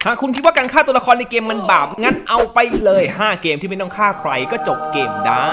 หากคุณคิดว่าการฆ่าตัวละครในเกมมันบาปงั้นเอาไปเลย5เกมที่ไม่ต้องฆ่าใครก็จบเกมได้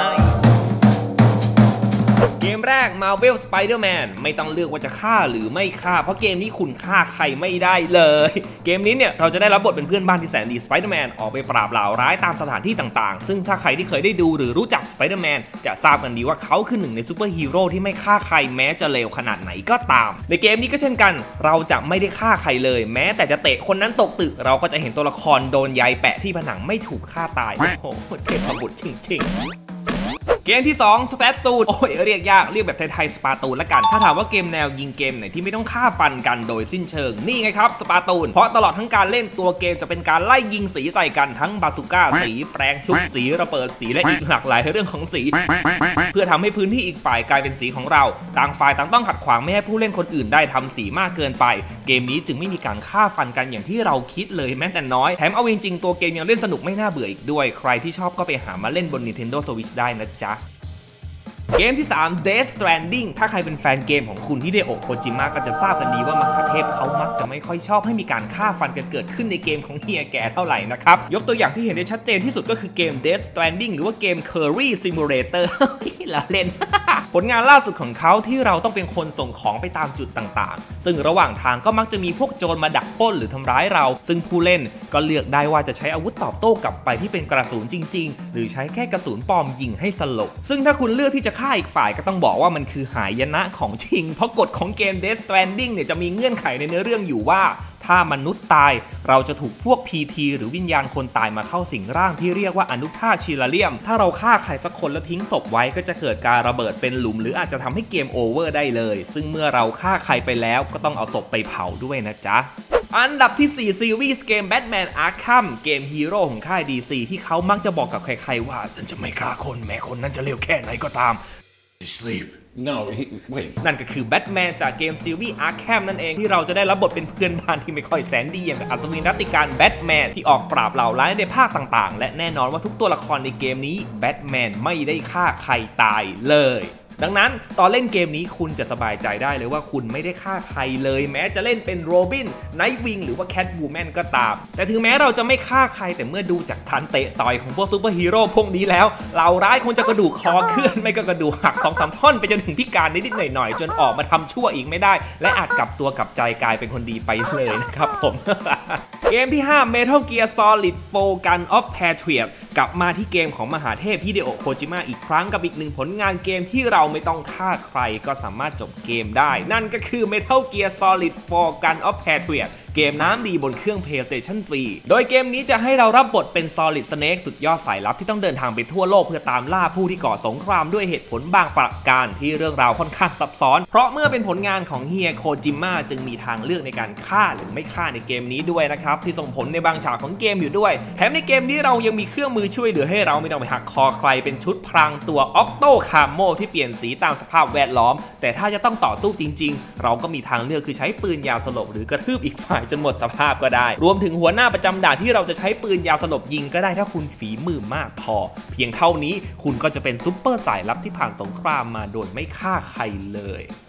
เกมแรก Marvel Spider-Man ไม่ต้องเลือกว่าจะฆ่าหรือไม่ฆ่าเพราะเกมนี้คุณฆ่าใครไม่ได้เลยเกมนี้เนี่ยเราจะได้รับบทเป็นเพื่อนบ้านที่แสนดี Spider-Man ออกไปปราบเหล่าร้ายตามสถานที่ต่างๆซึ่งถ้าใครที่เคยได้ดูหรือรู้จัก Spider-Man จะทราบกันดีว่าเขาคือหนึ่งในซูเปอร์ฮีโร่ที่ไม่ฆ่าใครแม้จะเลวขนาดไหนก็ตามในเกมนี้ก็เช่นกันเราจะไม่ได้ฆ่าใครเลยแม้แต่จะเตะคนนั้นตกตึกเราก็จะเห็นตัวละครโดนใยแปะที่ผนังไม่ถูกฆ่าตายโอ้โหเทพบุตรจริงเกมที่2 สแปตตูนเรียกยากเรียกแบบไทยๆสปาตูนละกันถ้าถามว่าเกมแนวยิงเกมไหนที่ไม่ต้องฆ่าฟันกันโดยสิ้นเชิงนี่ไงครับสปาตูนเพราะตลอดทั้งการเล่นตัวเกมจะเป็นการไล่ยิงสีใส่กันทั้งบาซูก้าสีแปรงชุบสีระเบิดสีและอีกหลากหลายเรื่องของสีเพื่อทำให้พื้นที่อีกฝ่ายกลายเป็นสีของเราต่างฝ่ายต่างต้องขัดขวางไม่ให้ผู้เล่นคนอื่นได้ทำสีมากเกินไปเกมนี้จึงไม่มีการฆ่าฟันกันอย่างที่เราคิดเลยแม้แต่น้อยแถมเอาจริงๆตัวเกมยังเล่นสนุกไม่น่าเบื่ออีกด้วยใครที่ชอบก็ไปหามาเล่นบน Nintendo Switch ได้นะจ๊ะเกมที่3 Death Stranding ถ้าใครเป็นแฟนเกมของคุณฮิเดโอะ โคจิมะก็จะทราบกันดีว่ามหาเทพเขามักจะไม่ค่อยชอบให้มีการฆ่าฟันกันเกิดขึ้นในเกมของเฮียแก่เท่าไหร่นะครับยกตัวอย่างที่เห็นได้ชัดเจนที่สุดก็คือเกม Death Stranding หรือว่าเกม Curry Simulator ละเล่น ผลงานล่าสุดของเขาที่เราต้องเป็นคนส่งของไปตามจุดต่างๆซึ่งระหว่างทางก็มักจะมีพวกโจรมาดักปล้นหรือทำร้ายเราซึ่งผู้เล่นก็เลือกได้ว่าจะใช้อาวุธตอบโต้กลับไปที่เป็นกระสุนจริงๆหรือใช้แค่กระสุนปลอมยิงให้สลบซึ่งถ้าคุณเลือกที่จะฆ่าอีกฝ่ายก็ต้องบอกว่ามันคือหายนะของจริงเพราะกฎของเกม Death Stranding เนี่ยจะมีเงื่อนไขในเนื้อเรื่องอยู่ว่าถ้ามนุษย์ตายเราจะถูกพวก PT หรือวิญญาณคนตายมาเข้าสิงร่างที่เรียกว่าอนุภาคชิลาเลียมถ้าเราฆ่าใครสักคนแล้วทิ้งศพไว้ก็จะเกิดการระเบิดเป็นหลุมหรืออาจจะทำให้เกมโอเวอร์ได้เลยซึ่งเมื่อเราฆ่าใครไปแล้วก็ต้องเอาศพไปเผาด้วยนะจ๊ะอันดับที่4ซีรีส์เกม Batman Arkham เกมฮีโร่ของค่าย DC ที่เขามักจะบอกกับใครๆว่าฉันจะไม่ฆ่าคนแม้คนนั้นจะเลวแค่ไหนก็ตาม Sleep No wait นั่นก็คือแบทแมนจากเกมซีรีส์ Arkham นั่นเองที่เราจะได้รับบทเป็นเพื่อนบ้านที่ไม่ค่อยแสนดีอย่างอัศวินรัตติการแบทแมนที่ออกปราบเหล่าร้ายในภาคต่างๆและแน่นอนว่าทุกตัวละครในเกมนี้แบทแมนไม่ได้ฆ่าใครตายเลยดังนั้นตอนเล่นเกมนี้คุณจะสบายใจได้เลยว่าคุณไม่ได้ฆ่าใครเลยแม้จะเล่นเป็นโรบินไนท์วิงหรือว่าแคทวูแมนก็ตามแต่ถึงแม้เราจะไม่ฆ่าใครแต่เมื่อดูจากทันเตะต่อยของพวกซูเปอร์ฮีโร่พวกนี้แล้วเหล่าร้ายคงจะกระดูกคอเคลื่อนไม่ก็กระดูกหัก 2-3 ท่อนไปจนถึงพิการนิดๆหน่อยๆจนออกมาทำชั่วอีกไม่ได้และอาจกลับตัวกลับใจกลายเป็นคนดีไปเลยนะครับผม เกมที่5 Metal Gear Solid 4 Gun of Patriot กลับมาที่เกมของมหาเทพฮิเดโอะ โคจิมะอีกครั้งกับอีกหนึ่งผลงานเกมที่เราไม่ต้องฆ่าใครก็สามารถจบเกมได้นั่นก็คือ Metal Gear Solid 4 Gun of Patriot เกมน้ำดีบนเครื่อง PlayStation 3 โดยเกมนี้จะให้เรารับบทเป็น Solid Snake สุดยอดสายลับที่ต้องเดินทางไปทั่วโลกเพื่อตามล่าผู้ที่ก่อสงครามด้วยเหตุผลบางประการที่เรื่องราวค่อนข้างซับซ้อนเพราะเมื่อเป็นผลงานของเฮีย โคจิมะจึงมีทางเลือกในการฆ่าหรือไม่ฆ่าในเกมนี้ด้วยนะครับที่ส่งผลในบางฉากของเกมอยู่ด้วยแถมในเกมนี้เรายังมีเครื่องมือช่วยเหลือให้เราไม่ต้องไปหักคอใครเป็นชุดพรางตัวออกโตคาโมที่เปลี่ยนสีตามสภาพแวดล้อมแต่ถ้าจะต้องต่อสู้จริงๆเราก็มีทางเลือกคือใช้ปืนยาวสลบหรือกระทืบอีกฝ่ายจนหมดสภาพก็ได้รวมถึงหัวหน้าประจำด่านที่เราจะใช้ปืนยาวสลบยิงก็ได้ถ้าคุณฝีมือมากพอเพียงเท่านี้คุณก็จะเป็นซุปเปอร์สายลับที่ผ่านสงครามมาโดยไม่ฆ่าใครเลย